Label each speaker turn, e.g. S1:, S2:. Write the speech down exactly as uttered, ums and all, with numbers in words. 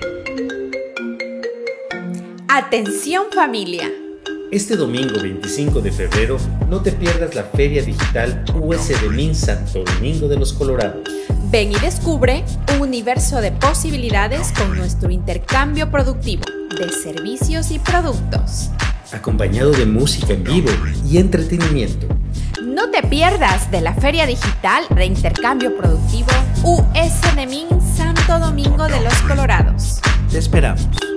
S1: Atención familia.
S2: Este domingo veinticinco de febrero no te pierdas la Feria Digital U S D M I N Santo Domingo de los Colorados.
S1: Ven y descubre un universo de posibilidades con nuestro intercambio productivo de servicios y productos,
S2: acompañado de música en vivo y entretenimiento.
S1: No te pierdas de la Feria Digital de Intercambio Productivo U S D M I N Santo Domingo de los Colorados.
S2: Te esperamos.